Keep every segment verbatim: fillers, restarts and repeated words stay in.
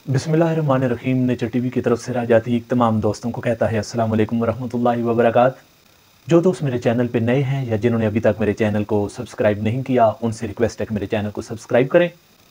बिस्मिल्लाहिर्रहमानिर्रहीम। Nature TV की तरफ से राजाती तमाम दोस्तों को कहता है अस्सलाम वालेकुम रहमतुल्लाहि व बरकातहू। जो दोस्त मेरे चैनल पे नए हैं या जिन्होंने अभी तक मेरे चैनल को सब्सक्राइब नहीं किया, उनसे रिक्वेस्ट है कि मेरे चैनल को सब्सक्राइब करें।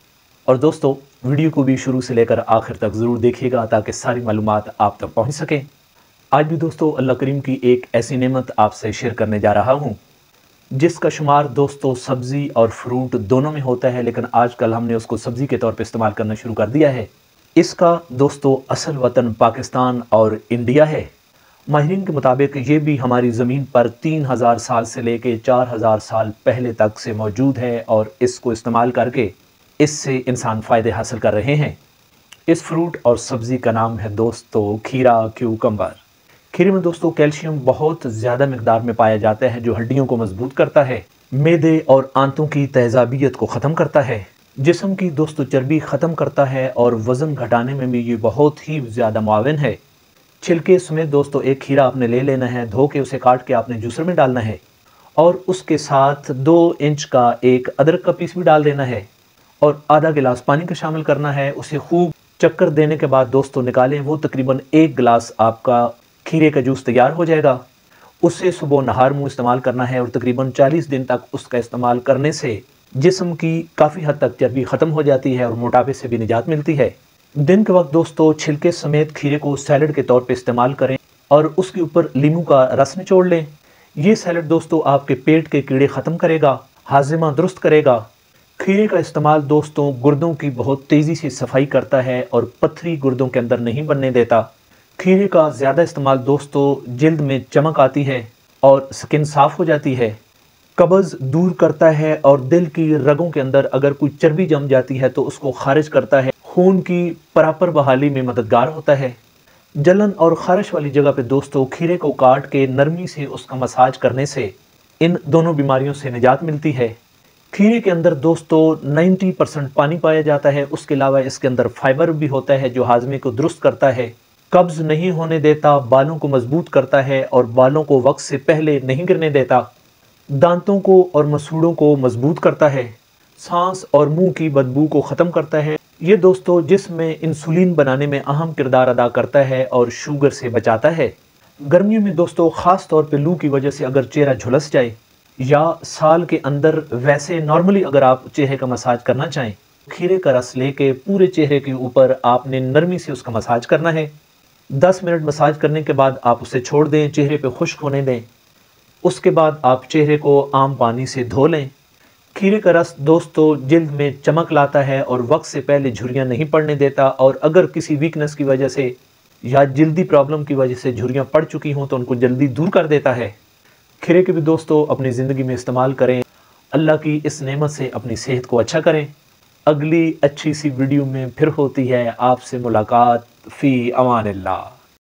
और दोस्तों, वीडियो को भी शुरू से लेकर आखिर तक ज़रूर देखिएगा ताकि सारी मालूमात आप तक पहुँच सकें। आज भी दोस्तों अल्लाह करीम की एक ऐसी नेमत आपसे शेयर करने जा रहा हूँ जिसका शुमार दोस्तों सब्ज़ी और फ्रूट दोनों में होता है, लेकिन आजकल हमने उसको सब्ज़ी के तौर पे इस्तेमाल करना शुरू कर दिया है। इसका दोस्तों असल वतन पाकिस्तान और इंडिया है। माहिरीन के मुताबिक ये भी हमारी ज़मीन पर तीन हज़ार साल से लेके चार हज़ार साल पहले तक से मौजूद है और इसको इस्तेमाल करके इससे इंसान फ़ायदे हासिल कर रहे हैं। इस फ्रूट और सब्ज़ी का नाम है दोस्तों खीरा क्यूकम्बर। खीरे में दोस्तों कैल्शियम बहुत ज़्यादा मिकदार में पाया जाता है जो हड्डियों को मजबूत करता है, मैदे और आंतों की तेज़ाबियत को ख़त्म करता है, जिस्म की दोस्तों चर्बी ख़त्म करता है और वज़न घटाने में भी ये बहुत ही ज़्यादा मुआविन है। छिलके समेत दोस्तों एक खीरा आपने ले लेना है, धो के उसे काट के आपने जूसर में डालना है और उसके साथ दो इंच का एक अदरक का पीस भी डाल देना है और आधा गिलास पानी का शामिल करना है। उसे खूब चक्कर देने के बाद दोस्तों निकालें। वो तकरीबन एक गिलास आपका खीरे का जूस तैयार हो जाएगा। उससे सुबह नहार मुँह इस्तेमाल करना है और तकरीबन चालीस दिन तक उसका इस्तेमाल करने से जिस्म की काफ़ी हद तक चर्बी ख़त्म हो जाती है और मोटापे से भी निजात मिलती है। दिन के वक्त दोस्तों छिलके समेत खीरे को सैलड के तौर पे इस्तेमाल करें और उसके ऊपर लीमू का रस निचोड़ लें। ये सैलड दोस्तों आपके पेट के कीड़े ख़त्म करेगा, हाजिमा दुरुस्त करेगा। खीरे का इस्तेमाल दोस्तों गुर्दों की बहुत तेज़ी से सफाई करता है और पथरी गुर्दों के अंदर नहीं बनने देता। खीरे का ज़्यादा इस्तेमाल दोस्तों जिल्द में चमक आती है और स्किन साफ़ हो जाती है, कब्ज़ दूर करता है और दिल की रगों के अंदर अगर कोई चर्बी जम जाती है तो उसको खारिज करता है, खून की प्रॉपर बहाली में मददगार होता है। जलन और खारिश वाली जगह पे दोस्तों खीरे को काट के नरमी से उसका मसाज करने से इन दोनों बीमारियों से निजात मिलती है। खीरे के अंदर दोस्तों नब्बे परसेंट पानी पाया जाता है। उसके अलावा इसके अंदर फाइबर भी होता है जो हाजमे को दुरुस्त करता है, कब्ज़ नहीं होने देता, बालों को मजबूत करता है और बालों को वक्त से पहले नहीं गिरने देता, दांतों को और मसूड़ों को मजबूत करता है, सांस और मुंह की बदबू को ख़त्म करता है। ये दोस्तों जिस्म में इंसुलिन बनाने में अहम किरदार अदा करता है और शुगर से बचाता है। गर्मियों में दोस्तों ख़ास तौर पे लू की वजह से अगर चेहरा झुलस जाए या साल के अंदर वैसे नॉर्मली अगर आप चेहरे का मसाज करना चाहें, खीरे का रस लेके पूरे चेहरे के ऊपर आपने नरमी से उसका मसाज करना है। दस मिनट मसाज करने के बाद आप उसे छोड़ दें, चेहरे पे खुश्क होने दें। उसके बाद आप चेहरे को आम पानी से धो लें। खीरे का रस दोस्तों जिल्द में चमक लाता है और वक्त से पहले झुर्रियाँ नहीं पड़ने देता और अगर किसी वीकनेस की वजह से या जल्दी प्रॉब्लम की वजह से झुर्रियाँ पड़ चुकी हों तो उनको जल्दी दूर कर देता है। खीरे के भी दोस्तों अपनी ज़िंदगी में इस्तेमाल करें। अल्लाह की इस नेमत से अपनी सेहत को अच्छा करें। अगली अच्छी सी वीडियो में फिर होती है आपसे मुलाकात। फ़ी अमानिल्लाह।